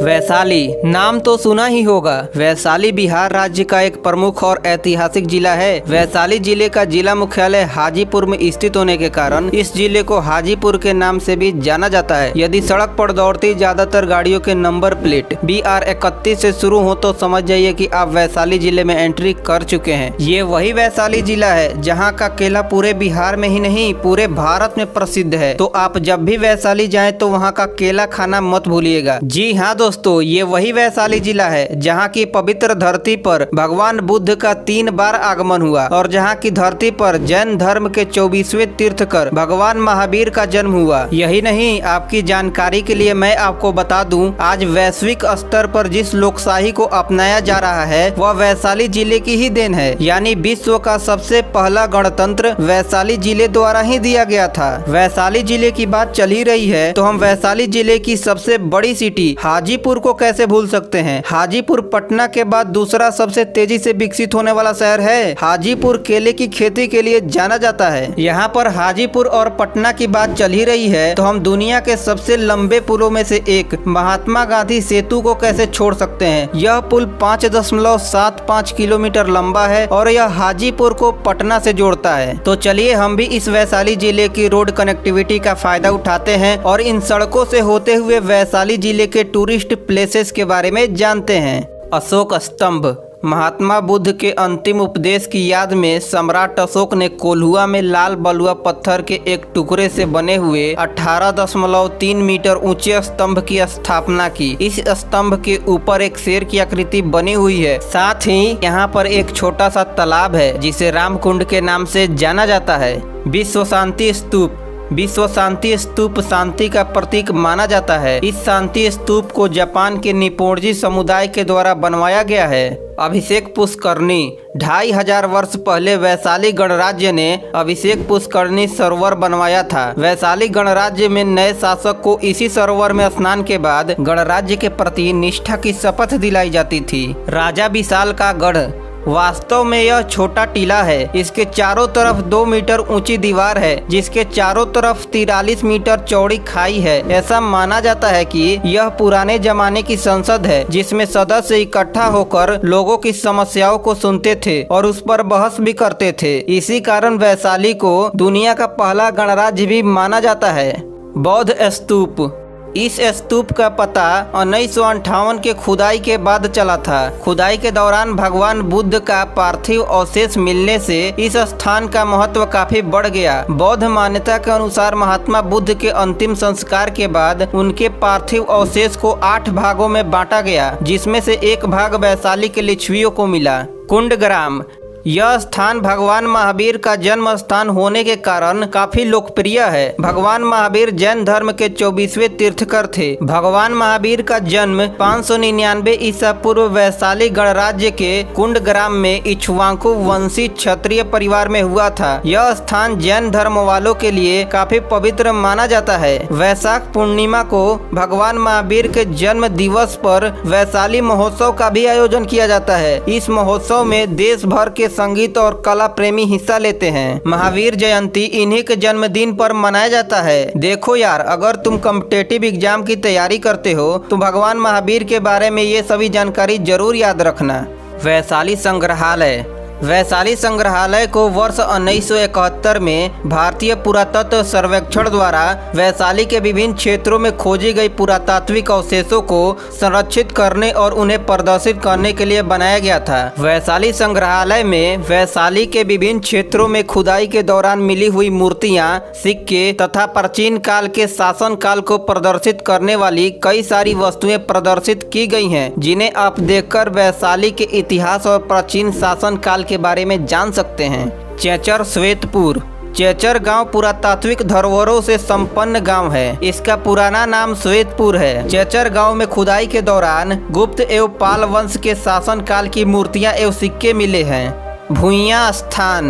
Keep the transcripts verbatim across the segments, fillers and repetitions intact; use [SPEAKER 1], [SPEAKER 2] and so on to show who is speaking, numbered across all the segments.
[SPEAKER 1] वैशाली नाम तो सुना ही होगा। वैशाली बिहार राज्य का एक प्रमुख और ऐतिहासिक जिला है। वैशाली जिले का जिला मुख्यालय हाजीपुर में स्थित होने के कारण इस जिले को हाजीपुर के नाम से भी जाना जाता है। यदि सड़क पर दौड़ती ज्यादातर गाड़ियों के नंबर प्लेट बी आर इकतीस से शुरू हो तो समझ जाइए कि आप वैशाली जिले में एंट्री कर चुके हैं। ये वही वैशाली जिला है जहाँ का केला पूरे बिहार में ही नहीं पूरे भारत में प्रसिद्ध है। तो आप जब भी वैशाली जाएं तो वहाँ का केला खाना मत भूलिएगा। जी हाँ दोस्तों, ये वही वैशाली जिला है जहाँ की पवित्र धरती पर भगवान बुद्ध का तीन बार आगमन हुआ और जहाँ की धरती पर जैन धर्म के चौबीसवें तीर्थकर भगवान महावीर का जन्म हुआ। यही नहीं, आपकी जानकारी के लिए मैं आपको बता दूं, आज वैश्विक स्तर पर जिस लोकशाही को अपनाया जा रहा है वह वैशाली जिले की ही देन है। यानी विश्व का सबसे पहला गणतंत्र वैशाली जिले द्वारा ही दिया गया था। वैशाली जिले की बात चल ही रही है तो हम वैशाली जिले की सबसे बड़ी सिटी हाजीपुर को कैसे भूल सकते हैं। हाजीपुर पटना के बाद दूसरा सबसे तेजी से विकसित होने वाला शहर है। हाजीपुर केले की खेती के लिए जाना जाता है। यहाँ पर हाजीपुर और पटना की बात चल ही रही है तो हम दुनिया के सबसे लंबे पुलों में से एक महात्मा गांधी सेतु को कैसे छोड़ सकते हैं। यह पुल पाँच दशमलव सात पाँच किलोमीटर लंबा है और यह हाजीपुर को पटना से जोड़ता है। तो चलिए हम भी इस वैशाली जिले की रोड कनेक्टिविटी का फायदा उठाते हैं और इन सड़कों से होते हुए वैशाली जिले के टूरिस्ट प्लेसेस के बारे में जानते हैं। अशोक स्तंभ। महात्मा बुद्ध के अंतिम उपदेश की याद में सम्राट अशोक ने कोल्हुआ में लाल बलुआ पत्थर के एक टुकड़े से बने हुए अठारह दशमलव तीन मीटर ऊंचे स्तंभ की स्थापना की। इस स्तंभ के ऊपर एक शेर की आकृति बनी हुई है। साथ ही यहाँ पर एक छोटा सा तालाब है जिसे रामकुंड के नाम से जाना जाता है। विश्व शांति स्तूप। विश्व शांति स्तूप शांति का प्रतीक माना जाता है। इस शांति स्तूप को जापान के निप्पोंजी समुदाय के द्वारा बनवाया गया है। अभिषेक पुष्करणी। ढाई हजार वर्ष पहले वैशाली गणराज्य ने अभिषेक पुष्करणी सरोवर बनवाया था। वैशाली गणराज्य में नए शासक को इसी सरोवर में स्नान के बाद गणराज्य के प्रति निष्ठा की शपथ दिलाई जाती थी। राजा विशाल का गढ़। वास्तव में यह छोटा टीला है। इसके चारों तरफ दो मीटर ऊंची दीवार है जिसके चारों तरफ तिरालीस मीटर चौड़ी खाई है। ऐसा माना जाता है कि यह पुराने जमाने की संसद है जिसमें सदस्य इकट्ठा होकर लोगों की समस्याओं को सुनते थे और उस पर बहस भी करते थे। इसी कारण वैशाली को दुनिया का पहला गणराज्य भी माना जाता है। बौद्ध स्तूप। इस स्तूप का पता उन्नीस सौ अंठावन के खुदाई के बाद चला था। खुदाई के दौरान भगवान बुद्ध का पार्थिव अवशेष मिलने से इस स्थान का महत्व काफी बढ़ गया। बौद्ध मान्यता के अनुसार महात्मा बुद्ध के अंतिम संस्कार के बाद उनके पार्थिव अवशेष को आठ भागों में बांटा गया जिसमें से एक भाग वैशाली के लिच्छवियों को मिला। कुंडग्राम। यह स्थान भगवान महावीर का जन्म स्थान होने के कारण काफी लोकप्रिय है। भगवान महावीर जैन धर्म के चौबीसवें तीर्थकर थे। भगवान महावीर का जन्म पाँच सौ निन्यानवे ईसा पूर्व वैशाली गणराज्य के कुंडग्राम में इक्ष्वाकु वंशी क्षत्रिय परिवार में हुआ था। यह स्थान जैन धर्म वालों के लिए काफी पवित्र माना जाता है। वैशाख पूर्णिमा को भगवान महावीर के जन्म दिवस पर वैशाली महोत्सव का भी आयोजन किया जाता है। इस महोत्सव में देश भर के संगीत और कला प्रेमी हिस्सा लेते हैं। महावीर जयंती इन्हीं के जन्मदिन पर मनाया जाता है। देखो यार, अगर तुम कॉम्पिटिटिव एग्जाम की तैयारी करते हो तो भगवान महावीर के बारे में ये सभी जानकारी जरूर याद रखना। वैशाली संग्रहालय। वैशाली संग्रहालय को वर्ष उन्नीस सौ इकहत्तर में भारतीय पुरातत्व सर्वेक्षण द्वारा वैशाली के विभिन्न क्षेत्रों में खोजी गई पुरातात्विक अवशेषों को संरक्षित करने और उन्हें प्रदर्शित करने के लिए बनाया गया था। वैशाली संग्रहालय में वैशाली के विभिन्न क्षेत्रों में खुदाई के दौरान मिली हुई मूर्तियां, सिक्के तथा प्राचीन काल के शासन काल को प्रदर्शित करने वाली कई सारी वस्तुएं प्रदर्शित की गई हैं जिन्हें आप देखकर वैशाली के इतिहास और प्राचीन शासन काल के बारे में जान सकते हैं। चेचर श्वेतपुर। चेचर गांव पुरातात्विक धरोहरों से संपन्न गांव है। इसका पुराना नाम श्वेतपुर है। चेचर गांव में खुदाई के दौरान गुप्त एवं पाल वंश के शासन काल की मूर्तियां एवं सिक्के मिले हैं। भूइयां स्थान।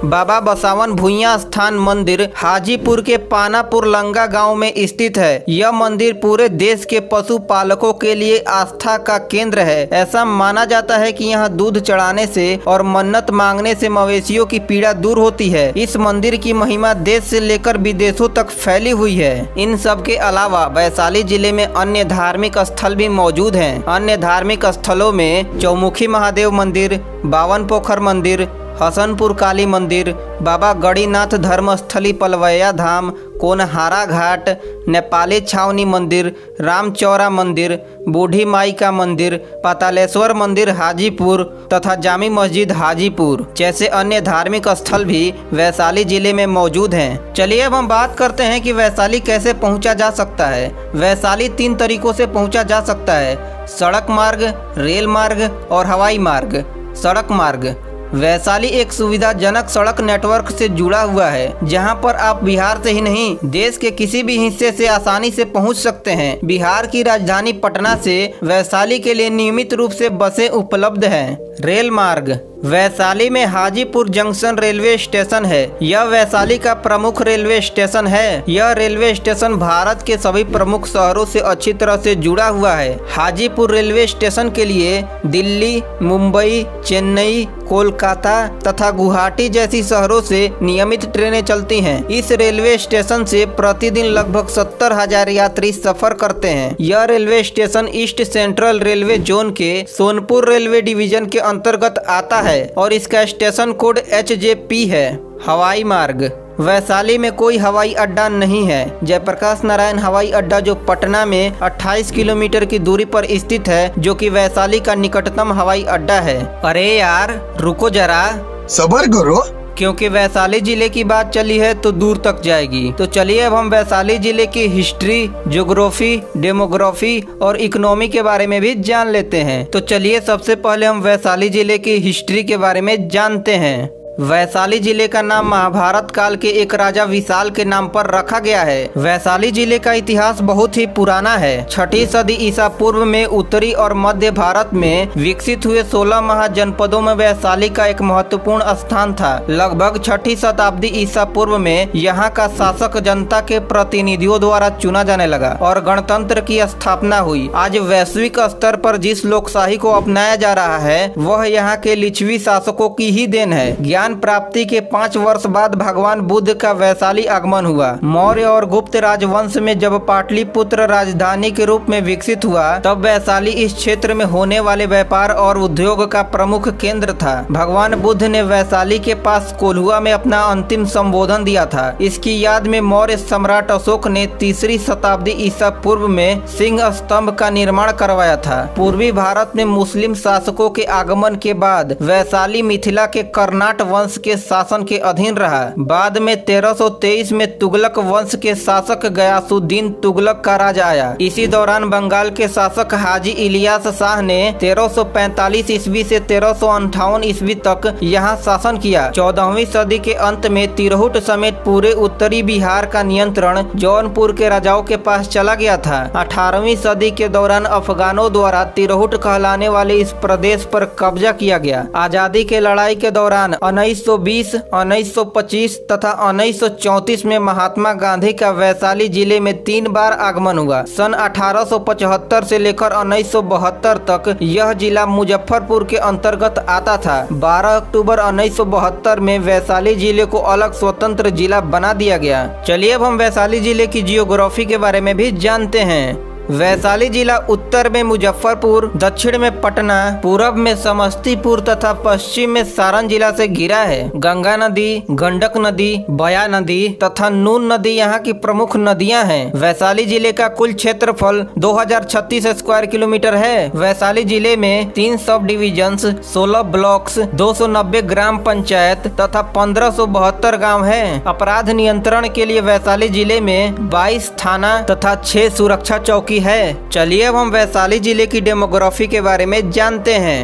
[SPEAKER 1] बाबा बसावन भुइयां स्थान मंदिर हाजीपुर के पानापुर लंगा गांव में स्थित है। यह मंदिर पूरे देश के पशुपालकों के लिए आस्था का केंद्र है। ऐसा माना जाता है कि यहाँ दूध चढ़ाने से और मन्नत मांगने से मवेशियों की पीड़ा दूर होती है। इस मंदिर की महिमा देश से लेकर विदेशों तक फैली हुई है। इन सब के अलावा वैशाली जिले में अन्य धार्मिक स्थल भी मौजूद हैं। अन्य धार्मिक स्थलों में चौमुखी महादेव मंदिर, बावन पोखर मंदिर, हसनपुर काली मंदिर, बाबा गणिनाथ धर्मस्थली पलवैया धाम, कोनहारा घाट, नेपाली छावनी मंदिर, रामचौरा मंदिर, बूढ़ी माई का मंदिर, पातालेश्वर मंदिर हाजीपुर तथा जामी मस्जिद हाजीपुर जैसे अन्य धार्मिक स्थल भी वैशाली जिले में मौजूद हैं। चलिए अब हम बात करते हैं कि वैशाली कैसे पहुंचा जा सकता है। वैशाली तीन तरीकों से पहुंचा जा सकता है: सड़क मार्ग, रेल मार्ग और हवाई मार्ग। सड़क मार्ग: वैशाली एक सुविधाजनक सड़क नेटवर्क से जुड़ा हुआ है, जहां पर आप बिहार से ही नहीं देश के किसी भी हिस्से से आसानी से पहुंच सकते हैं। बिहार की राजधानी पटना से वैशाली के लिए नियमित रूप से बसें उपलब्ध हैं। रेल मार्ग: वैशाली में हाजीपुर जंक्शन रेलवे स्टेशन है। यह वैशाली का प्रमुख रेलवे स्टेशन है। यह रेलवे स्टेशन भारत के सभी प्रमुख शहरों से अच्छी तरह से जुड़ा हुआ है। हाजीपुर रेलवे स्टेशन के लिए दिल्ली, मुंबई, चेन्नई, कोलकाता तथा गुवाहाटी जैसी शहरों से नियमित ट्रेनें चलती हैं। इस रेलवे स्टेशन से प्रतिदिन लगभग सत्तर हजार यात्री सफर करते हैं। यह railway station east central railway zone के सोनपुर रेलवे डिवीजन के अंतर्गत आता है और इसका station code H J P है। हवाई मार्ग: वैशाली में कोई हवाई अड्डा नहीं है। जयप्रकाश नारायण हवाई अड्डा जो पटना में अट्ठाईस किलोमीटर की दूरी पर स्थित है, जो कि वैशाली का निकटतम हवाई अड्डा है। अरे यार रुको जरा,
[SPEAKER 2] सबर करो,
[SPEAKER 1] क्योंकि वैशाली जिले की बात चली है तो दूर तक जाएगी। तो चलिए अब हम वैशाली जिले की हिस्ट्री, ज्योग्राफी, डेमोग्राफी और इकोनॉमी के बारे में भी जान लेते हैं। तो चलिए सबसे पहले हम वैशाली जिले की हिस्ट्री के बारे में जानते हैं। वैशाली जिले का नाम महाभारत काल के एक राजा विशाल के नाम पर रखा गया है। वैशाली जिले का इतिहास बहुत ही पुराना है। छठी सदी ईसा पूर्व में उत्तरी और मध्य भारत में विकसित हुए सोलह महाजनपदों में वैशाली का एक महत्वपूर्ण स्थान था। लगभग छठी शताब्दी ईसा पूर्व में यहाँ का शासक जनता के प्रतिनिधियों द्वारा चुना जाने लगा और गणतंत्र की स्थापना हुई। आज वैश्विक स्तर पर जिस लोकशाही को अपनाया जा रहा है वह यहाँ के लिच्छवी शासकों की ही देन है। ज्ञान प्राप्ति के पाँच वर्ष बाद भगवान बुद्ध का वैशाली आगमन हुआ। मौर्य और गुप्त राजवंश में जब पाटलिपुत्र राजधानी के रूप में विकसित हुआ तब वैशाली इस क्षेत्र में होने वाले व्यापार और उद्योग का प्रमुख केंद्र था। भगवान बुद्ध ने वैशाली के पास कोल्हुआ में अपना अंतिम संबोधन दिया था। इसकी याद में मौर्य सम्राट अशोक ने तीसरी शताब्दी ईसा पूर्व में सिंह स्तंभ का निर्माण करवाया था। पूर्वी भारत में मुस्लिम शासकों के आगमन के बाद वैशाली मिथिला के कर्नाट वंश के शासन के अधीन रहा। बाद में तेरह सौ तेईस में तुगलक वंश के शासक गयासुद्दीन तुगलक का राज आया। इसी दौरान बंगाल के शासक हाजी इलियास शाह ने तेरह सौ पैंतालीस ईस्वी से तेरह सौ अंठावन ईस्वी तक यहाँ शासन किया। चौदहवीं सदी के अंत में तिरहुट समेत पूरे उत्तरी बिहार का नियंत्रण जौनपुर के राजाओं के पास चला गया था। अठारहवीं सदी के दौरान अफगानों द्वारा तिरहुट कहलाने वाले इस प्रदेश पर कब्जा किया गया। आजादी के लड़ाई के दौरान उन्नीस सौ बीस, उन्नीस सौ पच्चीस तथा उन्नीस सौ चौंतीस में महात्मा गांधी का वैशाली जिले में तीन बार आगमन हुआ। सन अठारह सौ पचहत्तर से लेकर उन्नीस सौ बहत्तर तक यह जिला मुजफ्फरपुर के अंतर्गत आता था। बारह अक्टूबर उन्नीस सौ बहत्तर में वैशाली जिले को अलग स्वतंत्र जिला बना दिया गया। चलिए अब हम वैशाली जिले की जियोग्राफी के बारे में भी जानते हैं। वैशाली जिला उत्तर में मुजफ्फरपुर, दक्षिण में पटना, पूरब में समस्तीपुर तथा पश्चिम में सारण जिला से घिरा है। गंगा नदी, गंडक नदी, बया नदी तथा नून नदी यहाँ की प्रमुख नदियाँ हैं। वैशाली जिले का कुल क्षेत्रफल दो हजार छत्तीस स्क्वायर किलोमीटर है। वैशाली जिले में तीन सब डिविजन्स, सोलह ब्लॉक्स, दो सौ नब्बे ग्राम पंचायत तथा पंद्रह सौ बहत्तर गाँव है। अपराध नियंत्रण के लिए वैशाली जिले में बाईस थाना तथा छह सुरक्षा चौकी है। चलिए अब हम वैशाली जिले की डेमोग्राफी के बारे में जानते हैं।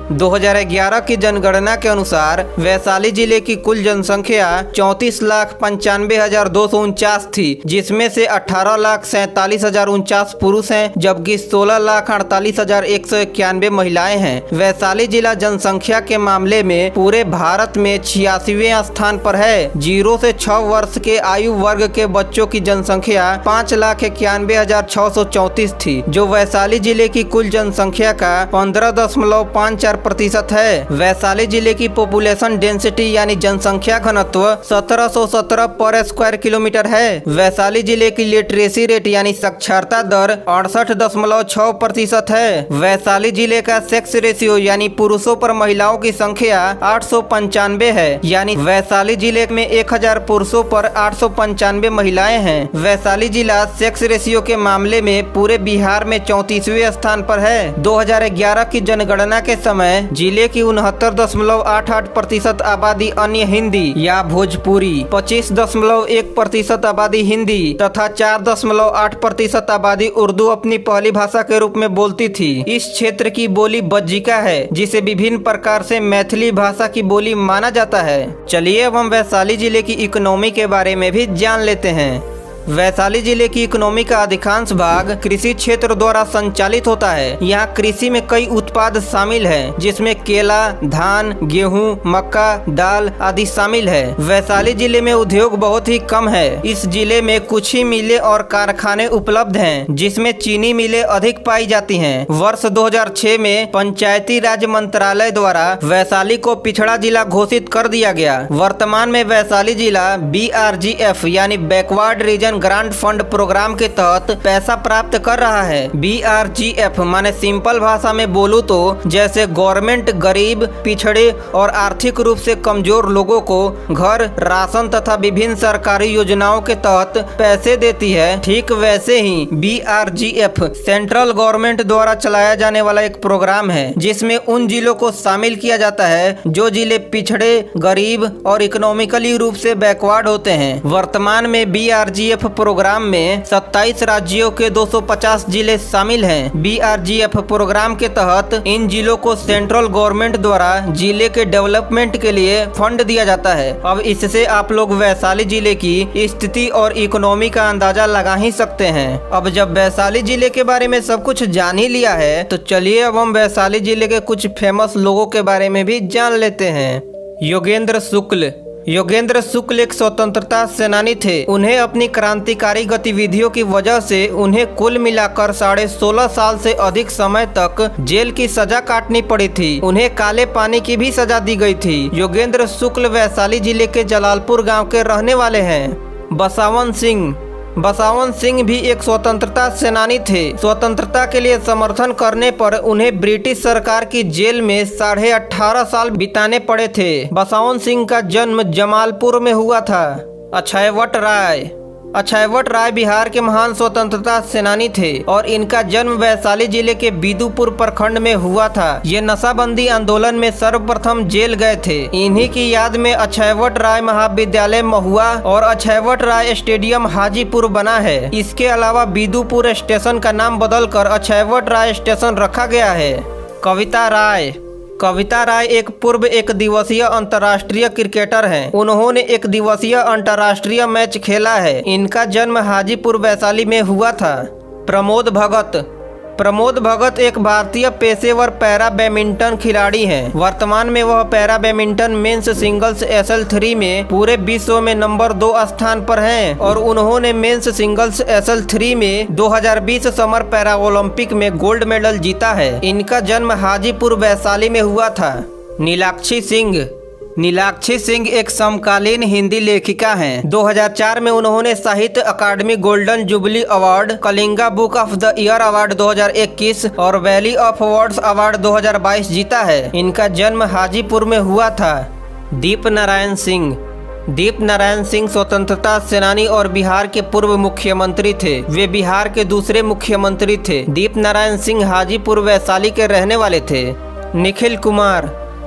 [SPEAKER 1] दो हज़ार ग्यारह की जनगणना के अनुसार वैशाली जिले की कुल जनसंख्या चौंतीस लाख पंचानवे हजार दो सौ उनचास थी, जिसमें से अठारह लाख सैतालीस हजार उनचास पुरुष हैं, जबकि सोलह लाख अड़तालीस हजार एक सौ इक्यानवे महिलाएं हैं। वैशाली जिला जनसंख्या के मामले में पूरे भारत में छियासीवें स्थान पर है। जीरो से छह वर्ष के आयु वर्ग के बच्चों की जनसंख्या पाँच लाख इक्यानवे हजार छह सौ चौंतीस थी, जो वैशाली जिले की कुल जनसंख्या का पंद्रह दशमलव पाँच चार प्रतिशत है। वैशाली जिले की पॉपुलेशन डेंसिटी यानी जनसंख्या घनत्व सत्रह सौ सत्रह पर स्क्वायर किलोमीटर है। वैशाली जिले की लिटरेसी रेट यानी साक्षरता दर अड़सठ दशमलव छह प्रतिशत है। वैशाली जिले का सेक्स रेशियो यानी पुरुषों पर महिलाओं की संख्या आठ सौ पंचानवे है, यानी वैशाली जिले में एक हजार पुरुषों पर आठ सौ पंचानवे महिलाएं हैं। वैशाली जिला सेक्स रेशियो के मामले में पूरे बिहार में चौंतीसवें स्थान पर है। दो हज़ार ग्यारह की जनगणना के समय जिले की उनहत्तर दशमलव आठ आठ प्रतिशत आबादी अन्य हिंदी या भोजपुरी, पच्चीस दशमलव एक प्रतिशत आबादी हिंदी तथा चार दशमलव आठ प्रतिशत आबादी उर्दू अपनी पहली भाषा के रूप में बोलती थी। इस क्षेत्र की बोली बज्जिका है, जिसे विभिन्न प्रकार से मैथिली भाषा की बोली माना जाता है। चलिए अब हम वैशाली जिले की इकोनॉमी के बारे में भी जान लेते हैं। वैशाली जिले की इकोनॉमी का अधिकांश भाग कृषि क्षेत्र द्वारा संचालित होता है। यहाँ कृषि में कई उत्पाद शामिल हैं, जिसमें केला, धान, गेहूं, मक्का, दाल आदि शामिल है। वैशाली जिले में उद्योग बहुत ही कम है। इस जिले में कुछ ही मिलें और कारखाने उपलब्ध हैं, जिसमें चीनी मिलें अधिक पाई जाती हैं। वर्ष दो हज़ार छह में पंचायती राज मंत्रालय द्वारा वैशाली को पिछड़ा जिला घोषित कर दिया गया। वर्तमान में वैशाली जिला बी आर जी एफ यानी backward region grant fund programme के तहत पैसा प्राप्त कर रहा है। बी आर जी एफ माने सिंपल भाषा में बोलूं तो जैसे गवर्नमेंट गरीब, पिछड़े और आर्थिक रूप से कमजोर लोगों को घर, राशन तथा विभिन्न सरकारी योजनाओं के तहत पैसे देती है, ठीक वैसे ही B R G F central government द्वारा चलाया जाने वाला एक प्रोग्राम है, जिसमें उन जिलों को शामिल किया जाता है जो जिले पिछड़े, गरीब और इकोनॉमिकली रूप से बैकवर्ड होते हैं। वर्तमान में B R G F programme में सत्ताईस राज्यों के दो सौ पचास जिले शामिल हैं। B R G F programme के तहत इन जिलों को सेंट्रल गवर्नमेंट द्वारा जिले के डेवलपमेंट के लिए फंड दिया जाता है। अब इससे आप लोग वैशाली जिले की स्थिति और इकोनॉमी का अंदाजा लगा ही सकते हैं। अब जब वैशाली जिले के बारे में सब कुछ जान ही लिया है, तो चलिए अब हम वैशाली जिले के कुछ फेमस लोगों के बारे में भी जान लेते हैं। योगेंद्र शुक्ल योगेंद्र शुक्ल एक स्वतंत्रता सेनानी थे। उन्हें अपनी क्रांतिकारी गतिविधियों की वजह से उन्हें कुल मिलाकर साढ़े सोलह साल से अधिक समय तक जेल की सजा काटनी पड़ी थी। उन्हें काले पानी की भी सजा दी गई थी। योगेंद्र शुक्ल वैशाली जिले के जलालपुर गांव के रहने वाले हैं। बसावन सिंह बसावन सिंह भी एक स्वतंत्रता सेनानी थे। स्वतंत्रता के लिए समर्थन करने पर उन्हें ब्रिटिश सरकार की जेल में साढ़े अठारह साल बिताने पड़े थे। बसावन सिंह का जन्म जमालपुर में हुआ था। अक्षयवट राय अक्षयवट राय बिहार के महान स्वतंत्रता सेनानी थे और इनका जन्म वैशाली जिले के बिदुपुर प्रखंड में हुआ था। ये नशाबंदी आंदोलन में सर्वप्रथम जेल गए थे। इन्हीं की याद में अक्षयवट राय महाविद्यालय महुआ और अक्षयवट राय स्टेडियम हाजीपुर बना है। इसके अलावा बिदुपुर स्टेशन का नाम बदलकर अक्षयवट राय स्टेशन रखा गया है। कविता राय कविता राय एक पूर्व एक दिवसीय अंतर्राष्ट्रीय क्रिकेटर हैं। उन्होंने एक दिवसीय अंतर्राष्ट्रीय मैच खेला है। इनका जन्म हाजीपुर वैशाली में हुआ था। प्रमोद भगत प्रमोद भगत एक भारतीय पेशेवर पैरा बैडमिंटन खिलाड़ी हैं। वर्तमान में वह para badminton men's singles S L three में पूरे विश्व में नंबर दो स्थान पर हैं और उन्होंने men's singles S L three में दो हज़ार बीस समर पैरा ओलंपिक में गोल्ड मेडल जीता है। इनका जन्म हाजीपुर वैशाली में हुआ था। नीलाक्षी सिंह नीलाक्षी सिंह एक समकालीन हिंदी लेखिका हैं। दो हज़ार चार में उन्होंने Sahitya Akademi golden jubilee award, Kalinga book of the year award दो हज़ार इक्कीस और वैली ऑफ वर्ड्स अवार्ड दो हज़ार बाईस जीता है। इनका जन्म हाजीपुर में हुआ था। दीप नारायण सिंह दीप नारायण सिंह स्वतंत्रता सेनानी और बिहार के पूर्व मुख्यमंत्री थे। वे बिहार के दूसरे मुख्यमंत्री थे। दीप नारायण सिंह हाजीपुर वैशाली के रहने वाले थे। निखिल कुमार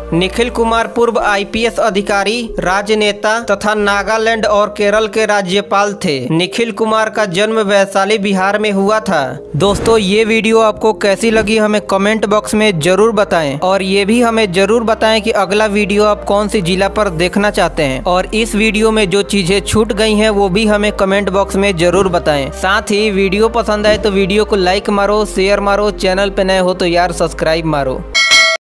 [SPEAKER 1] निखिल कुमार पूर्व आई पी एस अधिकारी, राजनेता तथा नागालैंड और केरल के राज्यपाल थे। निखिल कुमार का जन्म वैशाली बिहार में हुआ था। दोस्तों, ये वीडियो आपको कैसी लगी हमें कमेंट बॉक्स में जरूर बताएं और ये भी हमें जरूर बताएं कि अगला वीडियो आप कौन सी जिला पर देखना चाहते हैं और इस वीडियो में जो चीजें छूट गई हैं वो भी हमें कमेंट बॉक्स में जरूर बताएं। साथ ही वीडियो पसंद आए तो वीडियो को लाइक मारो, शेयर मारो, चैनल पे नए हो तो यार सब्सक्राइब मारो।